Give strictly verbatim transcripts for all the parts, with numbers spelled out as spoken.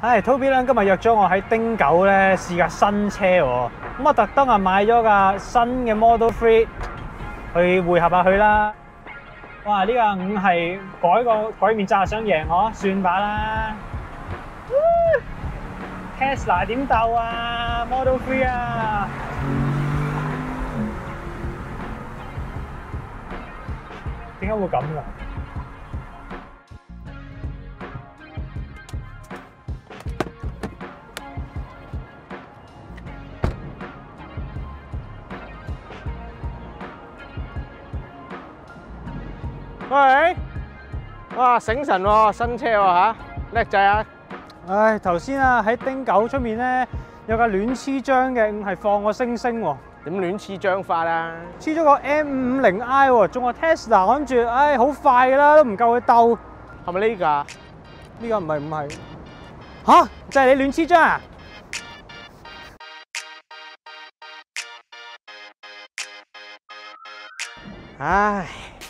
唉 ，Toby 咧今日約咗我喺丁九咧試架新車喎，咁我特登啊買咗架新嘅 Model Three 去會合下佢啦。哇！呢架五係改個改面罩想贏我，算把啦。Tesla 點鬥啊 ？Model Three 啊！點解會咁㗎？ 喂，哇醒神喎，新車喎嚇，叻仔啊！ 唉，頭先啊喺丁九出面咧有架亂黐張嘅，係放個星星喎， 點亂黐張法啊？ 黐咗個 M 五零 I 喎，仲話 Tesla，我諗住唉好快㗎啦，都唔夠佢鬥。 係咪呢架？ 呢個唔係唔係嚇，就係你亂黐張啊！ 唉，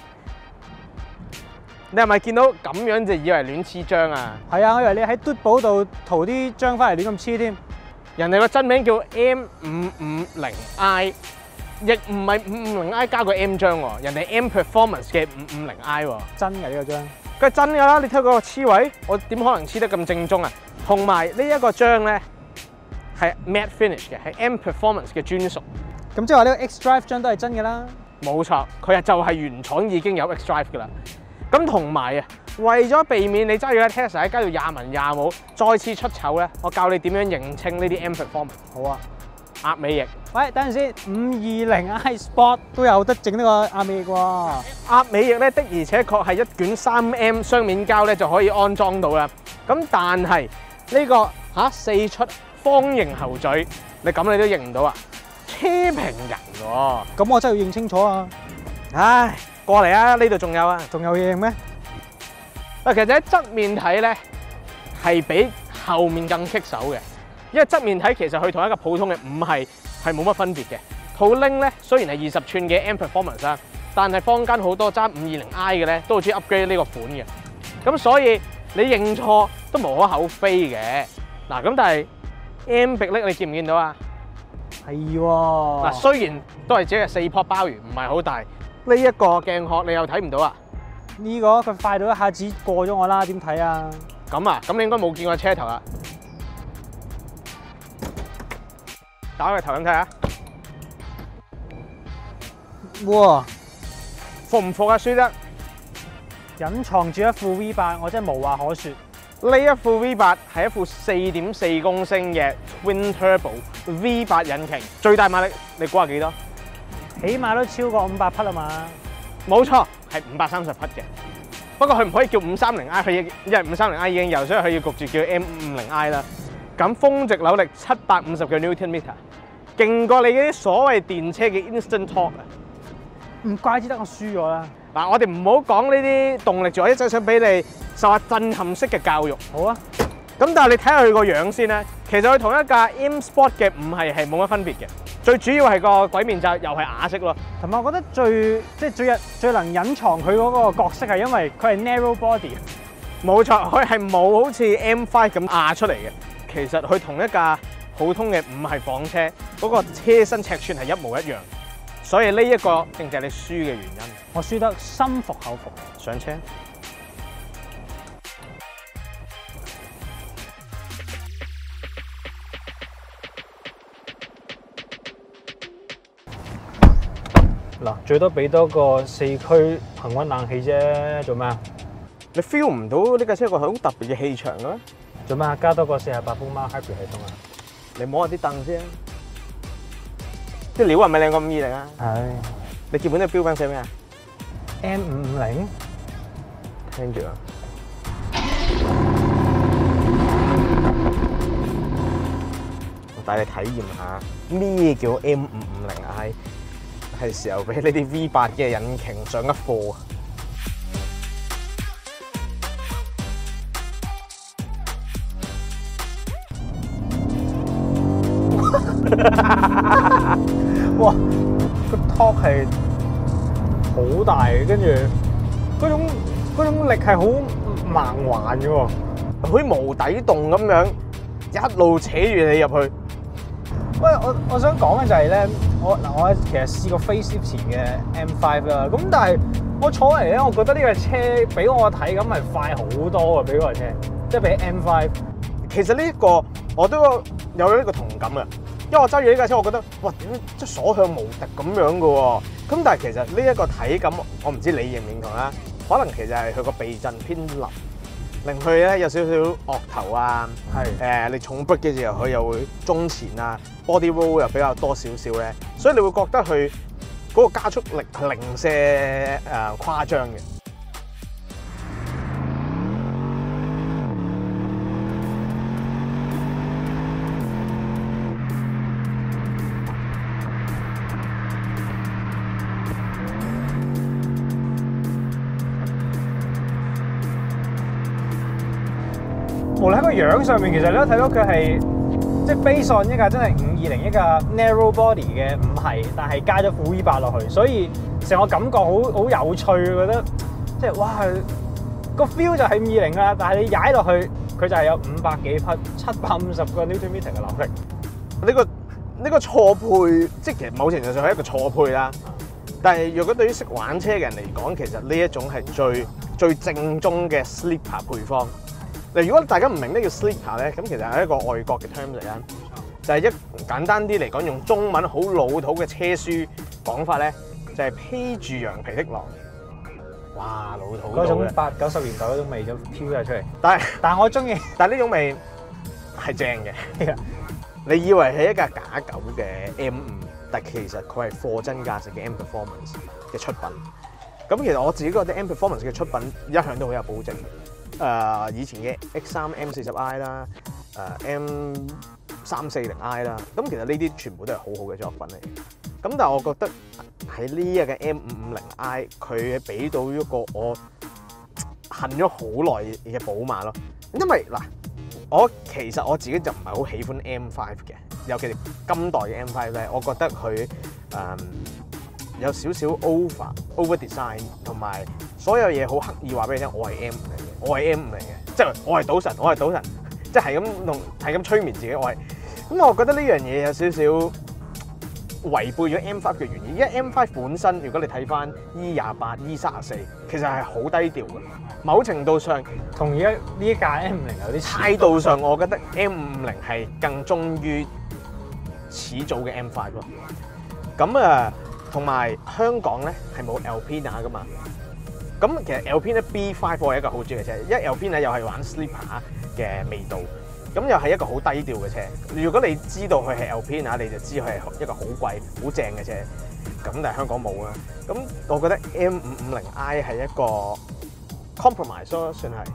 你係咪見到咁樣就以為亂黐張啊？ 係啊，我以為你喺嘟寶度塗啲張翻嚟亂咁黐添。 人哋個真名叫 M 五五零 I， 亦唔係五五零 I 加個 M 張喎，人哋 M Performance 嘅五五零 I 喎。 真嘅呢個張， 梗係真㗎啦！你睇嗰個黐位，我點可能黐得咁正宗啊？同埋呢一個張咧係 Matte Finish 嘅，係 M Performance 嘅專屬。 咁即係話呢個 X Drive 張都係真嘅啦。 冇錯，佢係就係原廠已經有 X Drive 㗎啦。咁同埋啊，為咗避免你揸住架 Tesla 喺街度廿文廿武，再次出醜咧，我教你點樣認清呢啲 M Performance。 好啊， 壓尾翼。 喂，等陣先，五二零 I Sport 都有得整呢個壓尾翼喎。 壓尾翼咧的而且確係一卷三 M 雙面膠咧就可以安裝到啦。咁但係呢個嚇四出方形後嘴，你咁你都認唔到啊？車評人喎， 咁我真係要認清楚啊！ 唉，過嚟啊！呢度仲有啊， 仲有嘢認咩？ 嗱，其實喺側面睇咧係比後面更棘手嘅，因為側面睇其實佢同一個普通嘅五係係冇乜分別嘅。途拎咧雖然係二十寸嘅 M Performance 啦，但係坊間好多揸五二零 I 嘅咧都好中意 upgrade 呢個款嘅，咁所以你認錯都無可厚非嘅。嗱，咁但係 M 迫力你見唔見到啊？ 係喎。嗱， 雖然都係只係四撲鮑魚，唔係好大。呢一個鏡殼你又睇唔到啊？ 呢個佢快到一下子過咗我啦，點睇啊？ 咁啊，咁你應該冇見過車頭啦。打開個頭咁睇下。 哇！ 服唔服啊？輸得。 隱藏住一副 V 八，我真係無話可説。 呢一副 V 八係一副四點四公升嘅 Twin Turbo V 八引擎，最大馬力你估下幾多？ 起碼都超過五百匹啊嘛！ 冇錯，係五百三十匹嘅。不過佢唔可以叫五三零 I， 佢因為五三零 I 已經有，所以佢要焗住叫 M 五五零 I 啦。咁峰值扭力七百五十個 Newton meter， 勁過你嗰啲所謂電車嘅 Instant Torque 啊！ 唔怪之得我輸咗啦。 嗱，我哋唔好講呢啲動力，仲有一陣想俾你受下震撼式嘅教育。 好啊。 咁但係你睇下佢個樣先咧，其實佢同一架 M Sport 嘅五係係冇乜分別嘅。最主要係個鬼面罩又係啞色咯。 同埋我覺得最即係最日最能隱藏佢嗰個角色係因為佢係 narrow body。 冇錯，佢係冇好似 M 五咁壓出嚟嘅。其實佢同一架普通嘅五係房車，嗰個車身尺寸係一模一樣。所以呢一個正正係你輸嘅原因。 我輸得心服口服。 上車。 嗱，最多俾多個四驅恆溫冷氣啫，做咩啊？ 你 feel 唔到呢架車個好特別嘅氣場嘅咩？ 做咩啊？加多個四十八伏貓 hybrid 系統啊！ 你摸下啲凳先，啲料係咪靚過五二零啊？ 係。 你基本都標緊寫咩啊 ？M 五五零。 聽住啊！我帶你體驗下咩叫 M 五五零 I。係時候俾呢啲 V 八嘅引擎上一課啊！ 哇！個 torque 係好大嘅，跟住嗰種嗰種力係好盲環嘅喎。 好似無底洞咁樣一路扯住你入去。 喂，我我想講嘅就係咧，我嗱我其實試過 facelift 前嘅 M 五 啦，咁但係我坐嚟咧，我覺得呢個車俾我體感係快好多啊！俾嗰個車，即係比 M 五。 其實呢一個我都有呢個同感嘅，因為我揸住呢架車，我覺得哇點即係所向無敵咁樣嘅喎。咁但係其實呢一個體感，我唔知你認唔認同啦。可能其實係佢個避震偏腍，令佢咧有少少惡頭啊。係誒、呃，你重 brake 嘅時候，佢又會中前啊 ，body roll 又比較多少少咧，所以你會覺得佢嗰個加速力零舍誒誇張嘅。 無論喺個樣上面，其實你都睇到佢係即係 base on 一架真係五二零一架 narrow body 嘅五系，但係加咗副 V 八落去，所以成個感覺好好有趣，覺得即係哇個 feel 就係五二零啦，但係你踩落去佢就係有五百幾匹、七百五十個 Newton meter 嘅扭力。 呢個呢個錯配，即係其實某程度上係一個錯配啦。但係如果對於識玩車嘅人嚟講，其實呢一種係最最正宗嘅 sleeper 配方。嗱，如果大家唔明咩叫 sleeper 咧，咁其實係一個外國嘅 term 嚟啦，就係一簡單啲嚟講，用中文好老土嘅車書講法咧，就係披住羊皮的狼。哇，老土嗰種八九十年代嗰種味就飄咗出嚟。 但係但係我中意， 但係呢種味係正嘅。你以為係一架假狗嘅 M 五，但其實佢係貨真價實嘅 M Performance 嘅出品。咁其實我自己覺得 M Performance 嘅出品一向都好有保證嘅。誒、呃、以前嘅 X 三 M 四十 I 啦，誒 M 三四零 I 啦，咁其實呢啲全部都係好好嘅作品嚟。咁但係我覺得喺呢一嘅 M 五五零 I， 佢俾到一個我恨咗好耐嘅寶馬咯。因為嗱，我其實我自己就唔係好喜歡 M 五嘅，尤其是今代嘅 M 五咧，我覺得佢誒、嗯、有少少 over over design， 同埋所有嘢好刻意話俾你聽，我係 M 五嚟嘅。我係 M 五嚟嘅，即係我係賭神，我係賭神，即係咁同係咁催眠自己，我係咁。我覺得呢樣嘢有少少違背咗 M 五嘅原意，因為 M 五本身，如果你睇翻 E 廿八、E 三十四，其實係好低調嘅。某程度上， 同而家呢一架 M 五零有啲態度上，我覺得 M 五五零係更忠於始祖嘅 M 五咯。咁啊，同埋香港咧係冇 Alpina 噶嘛。咁其實 Alpina B 五我係一個好中意嘅車，因為 Alpina又係玩 sleeper 嘅味道，咁又係一個好低調嘅車。如果你知道佢係 Alpina，你就知佢係一個好貴、好正嘅車。咁但係香港冇啊。咁我覺得 M 五五零 I 係一個 compromise 咯，算係。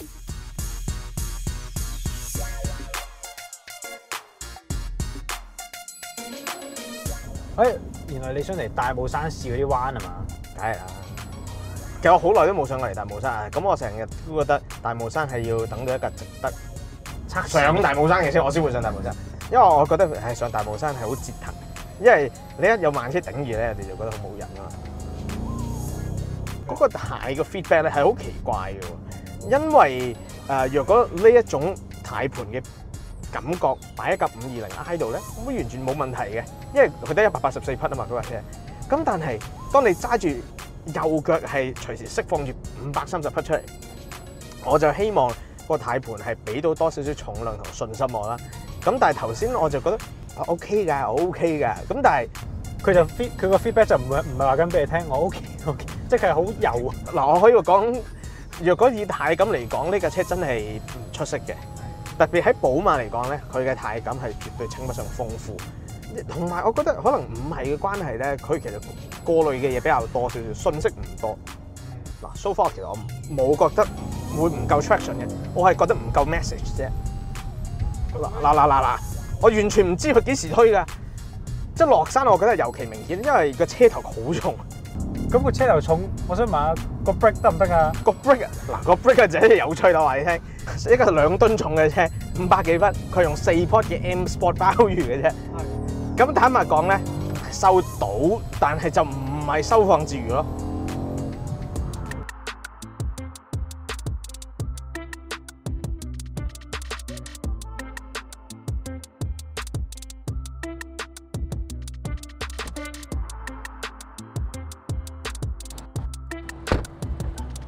誒，原來你想嚟大帽山試嗰啲彎係嘛？ 梗係啦。其實我好耐都冇上過嚟大帽山啊！咁我成日都覺得大帽山係要等到一架值得上大帽山嘅車，我先會上大帽山。因為我覺得係上大帽山係好折騰，因為你一有慢車頂住咧，人哋就覺得好冇癮啊嘛。嗰、那個大嘅 feedback 咧係好奇怪嘅，因為誒、呃、若果呢一種軚盤嘅感覺擺一架五二零 I 度咧，咁完全冇問題嘅，因為佢得一百八十四匹啊嘛嗰架車。咁但係當你揸住右腳係隨時釋放住五百三十匹出嚟，我就希望個軚盤係俾到多少少重量同信心我啦。咁但係頭先我就覺得啊 OK 㗎，我 OK 㗎。咁但係佢就 feed 佢個 feedback 就唔係唔係話緊俾你聽，我 OK OK，即係好油。 嗱，我可以講，若果以軚感嚟講，呢架車真係唔出色嘅。特別喺寶馬嚟講咧，佢嘅軚感係絕對稱不上豐富。同埋我覺得可能唔係嘅關係咧，佢其實過濾嘅嘢比較多少少，信息唔多。嗱 ，so far 其實我冇覺得會唔夠 traction 嘅，我係覺得唔夠 message 啫。嗱嗱嗱嗱嗱，我完全唔知佢幾時推㗎。即係落山，我覺得尤其明顯，因為個車頭好重。 咁個車頭重，我想問下個 brake 得唔得啊？ 個 brake 嗱個 brake 就係有趣啦，話你聽，一個兩噸重嘅車，五百幾匹，佢用四 pot 嘅 M Sport 鮑魚嘅啫。咁坦白講咧，收到，但係就唔係收放自如咯。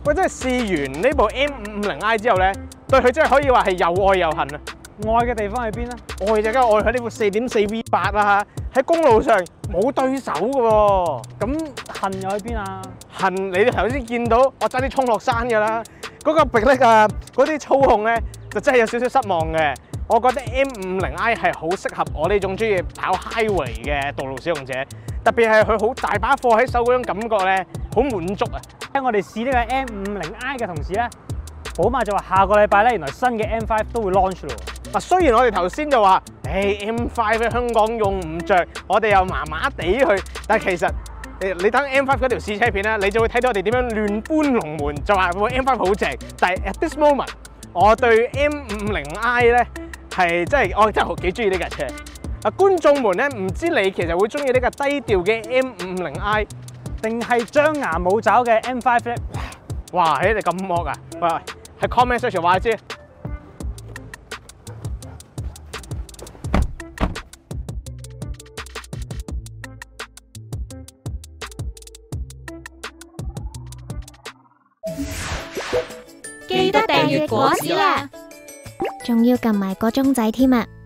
喂，真係試完呢部 M 五五零 I 之後咧，對佢真係可以話係又愛又恨啊！ 愛嘅地方喺邊咧？ 愛就梗係愛佢呢部四點四 V 八啦，喺公路上冇對手嘅喎。 咁恨又喺邊啊？ 恨你哋頭先見到我爭啲衝落山㗎啦，嗰、那個迫力啊，嗰啲操控咧就真係有少少失望嘅。我覺得 M 五五零 I 係好適合我呢種中意跑 highway 嘅道路使用者，特別係佢好大把貨喺手嗰種感覺咧，好滿足啊！ 喺我哋試呢個 M 五五零 I 嘅同時咧，寶馬就話下個禮拜咧，原來新嘅 M 五 都會 launch 咯。 嗱，雖然我哋頭先就話，誒 M 五喺香港用唔着，我哋又麻麻地去，但係其實你等 M 五嗰條試車片咧，你就會睇到我哋點樣亂搬龍門，就話部 M 五好正。但係 at this moment，我對 M 五五零 I 咧係真係我真係好幾中意呢架車。啊，觀眾們咧，唔知你其實會中意呢架低調嘅 M 五五零 I， 定係張牙舞爪嘅 M 五咧？ 哇！誒你咁惡啊！喂，喺 comment section 話我知。 記得訂閱果子啦， 仲要撳埋個鐘仔添啊！